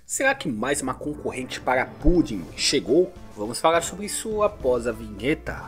Será que mais uma concorrente para Pudding chegou? Vamos falar sobre isso após a vinheta.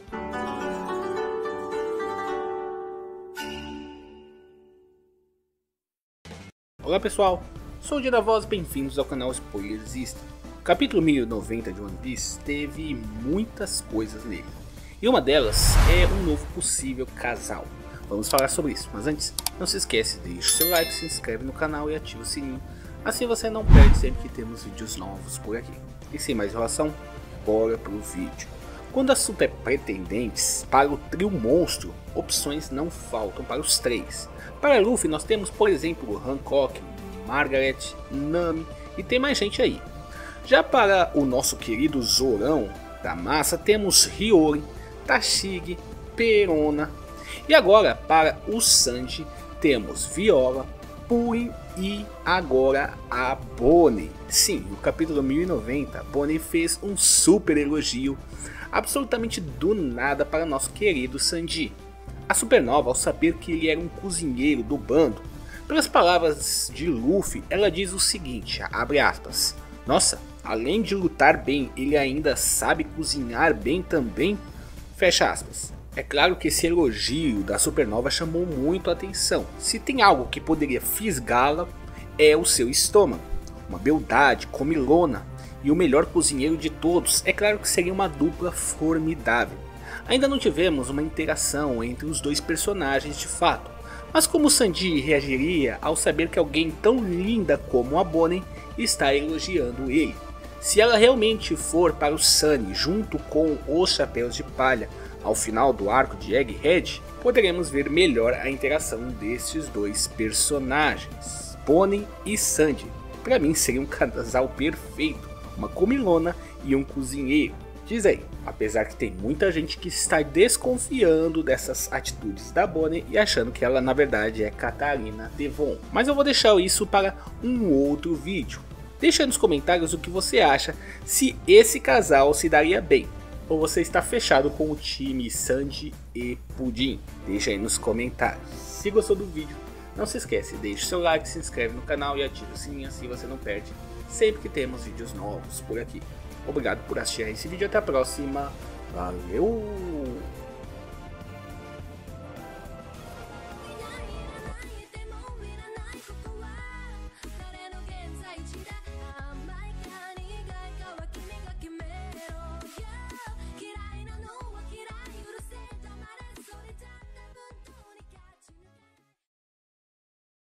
Olá pessoal, sou o Dia da Voz, bem-vindos ao canal Spoilersista. O capítulo 1090 de One Piece teve muitas coisas nele, e uma delas é um novo possível casal. Vamos falar sobre isso, mas antes, não se esquece, deixe o seu like, se inscreve no canal e ativa o sininho. Assim você não perde sempre que temos vídeos novos por aqui. E sem mais enrolação, bora pro vídeo. Quando o assunto é pretendentes para o trio monstro, opções não faltam para os três. Para Luffy nós temos, por exemplo, Hancock, Margaret, Nami e tem mais gente aí. Já para o nosso querido Zorão da massa temos Hiyori, Tashigi, Perona. E agora para o Sanji temos Viola, Purin e agora a Bonnie. Sim, no capítulo 1090, Bonnie fez um super elogio absolutamente do nada para nosso querido Sanji. A Supernova, ao saber que ele era um cozinheiro do bando, pelas palavras de Luffy, ela diz o seguinte, abre aspas: "Nossa, além de lutar bem, ele ainda sabe cozinhar bem também", fecha aspas. É claro que esse elogio da Supernova chamou muito a atenção. Se tem algo que poderia fisgá-la, é o seu estômago. Uma beldade, comilona e o melhor cozinheiro de todos, é claro que seria uma dupla formidável. Ainda não tivemos uma interação entre os dois personagens de fato, mas como Sanji reagiria ao saber que alguém tão linda como a Bonnie está elogiando ele? Se ela realmente for para o Sunny junto com os Chapéus de Palha ao final do arco de Egghead, poderemos ver melhor a interação desses dois personagens. Bonnie e Sanji, para mim seria um casal perfeito, uma comilona e um cozinheiro. Diz aí, apesar que tem muita gente que está desconfiando dessas atitudes da Bonnie e achando que ela na verdade é Katarina Devon. Mas eu vou deixar isso para um outro vídeo. Deixa aí nos comentários o que você acha, se esse casal se daria bem. Ou você está fechado com o time Sanji e Pudding? Deixa aí nos comentários. Se gostou do vídeo, não se esquece, deixe seu like, se inscreve no canal e ativa o sininho, assim você não perde sempre que temos vídeos novos por aqui. Obrigado por assistir esse vídeo, até a próxima, valeu!